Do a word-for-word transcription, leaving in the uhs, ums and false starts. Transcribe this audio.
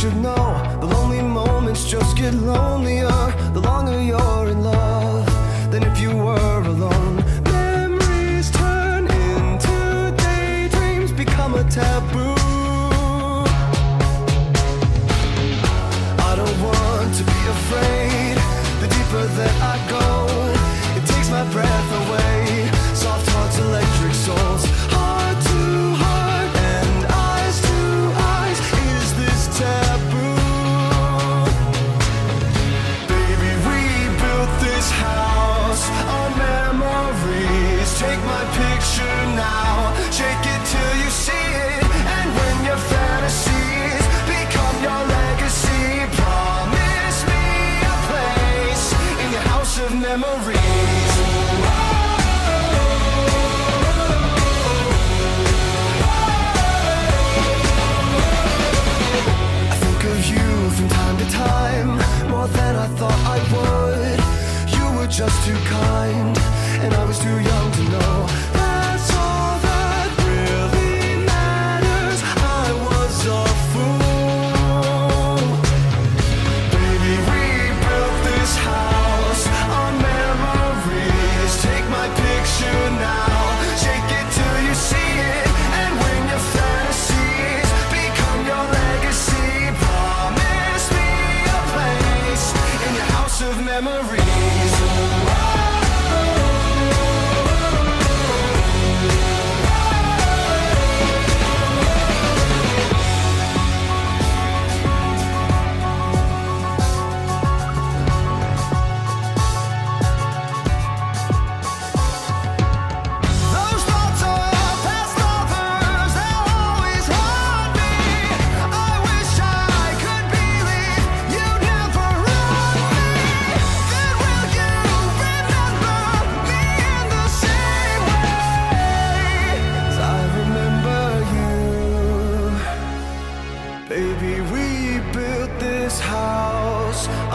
should know, the lonely moments just get lonelier the longer you're in love than if you were alone. Memories turn into daydreams, become a taboo. I don't want to be afraid. The deeper that I go, it takes my breath away. Soft hearts, electric souls, heart to heart and eyes to eyes. Is this taboo? Baby, we built this house on memories. Take my picture now, shake it till you see it. And when your fantasies become your legacy, promise me a place in your house of memories. More than I thought I would. You were just too kind, and I was too young to know. That's all that really matters. I was a fool. Baby, we built this house on memories. Take my picture now, shake it till you see it. And when your fantasies become your legacy, promise me in your house of memories. Baby, we built this house